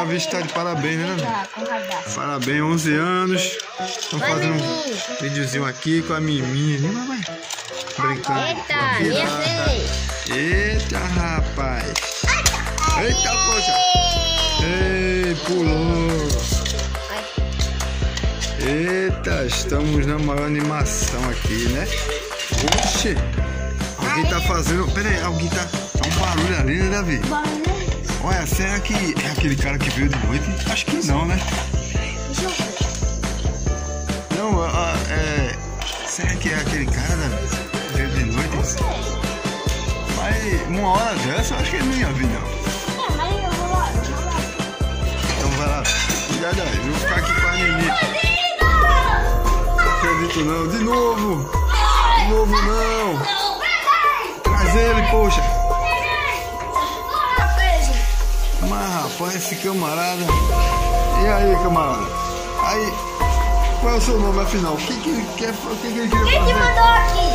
Davi está de parabéns, né, Davi? Parabéns, 11 anos. Estão fazendo um videozinho aqui com a Miminha. Vai. Brincando. Eita, minha vez. Eita, rapaz. Eita, poxa. Ei, pulou. Eita, estamos na maior animação aqui, né? Oxe. Alguém tá fazendo... Pera aí, alguém tá... Tá um barulho ali, né, Davi? Olha, será que é aquele cara que veio de noite? Acho que não, né? Não, será que é aquele cara, Davi? Que veio de noite? Mas uma hora dessa, eu acho que ele não ia vir, não. Então vai lá. Cuidado aí, eu vou ficar aqui com a Nini. Não acredito não. De novo. De novo não. Traz ele, poxa. Mas rapaz, esse camarada. E aí, camarada? Aí, qual é o seu nome afinal? O que ele quer? O que ele queria fazer? Quem te mandou aqui?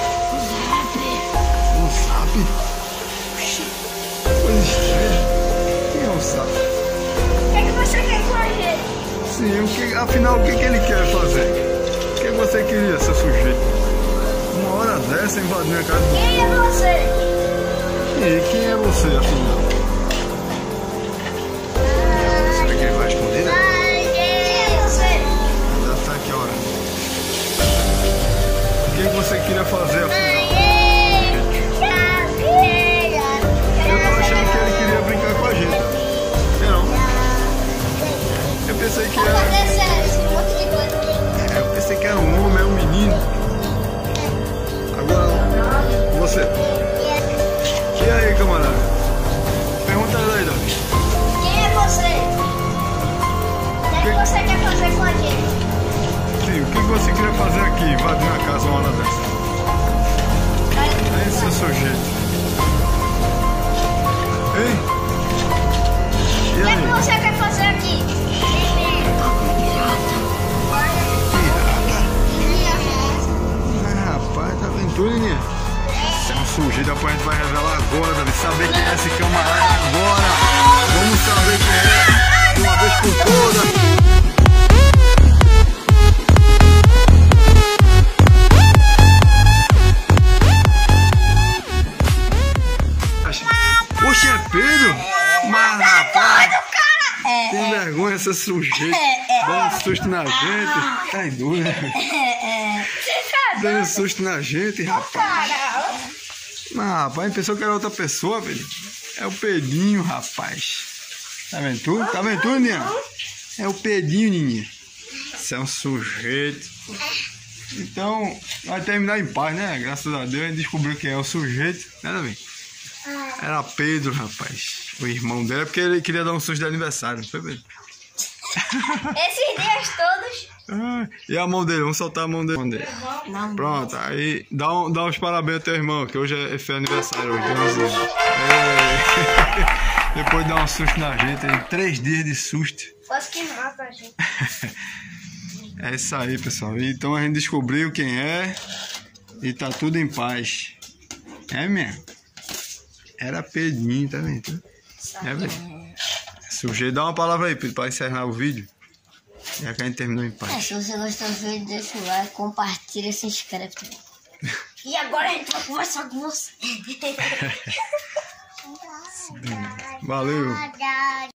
Um sapo? Coisa estranha. Quem é um sapo? O que você quer com a gente? Sim, afinal, o que ele quer fazer? O que você queria, seu sujeito? Uma hora dessa invadindo a casa do... Quem é você? E quem é você, afinal? Será que ele vai esconder? Quem é você? Já tá aqui a hora. O que você queria fazer, afinal? Eu tô achando que ele queria brincar com a gente. Não. Eu pensei que era... Eu pensei que era um homem, é um menino. Agora, você. E aí, camarada? Pergunta aí, Davi. Quem é você? O que você quer fazer com a gente? Sim, o que você queria fazer aqui, invadindo a casa uma hora dessa? É esse seu sujeito. Ei? E O aí? que você quer fazer aqui? Rapaz, tá vendo tudo, Nininha? Você é um sujeito, depois a gente vai revelar agora, Davi. Saber quem é esse camarada agora. Vamos saber quem é, de uma vez por todas. Poxa, é Pedro? Mas rapaz, tem vergonha esse sujeito. Dando susto na gente. Tá doido, né? Dando susto na gente, rapaz. Mas rapaz, pensou que era outra pessoa, velho. É o Pedrinho, rapaz. Tá vendo tudo? Tá vendo tudo, Nininha? É o Pedrinho, Nininha. Você é um sujeito. Então, vai terminar em paz, né? Graças a Deus, a gente descobriu quem é o sujeito. Né, Davi? Era Pedro, rapaz. O irmão dela, porque ele queria dar um susto de aniversário, não foi, Pedro? Esses dias todos. E a mão dele? Vamos soltar a mão dele. Não. Pronto, aí dá uns parabéns ao teu irmão, que hoje é aniversário. Hoje, depois de dar um susto na gente, aí, 3 dias de susto. Quase que mata a gente. É isso aí, pessoal. Então a gente descobriu quem é e tá tudo em paz. É mesmo? Era Pedrinho, tá vendo? É, velho. Sujeito, dá uma palavra aí, Pedro, para encerrar o vídeo. Já que a gente terminou em paz. Se você gostou do vídeo, deixa o like, compartilha e se inscreve também. E agora a gente vai conversar com você. Valeu.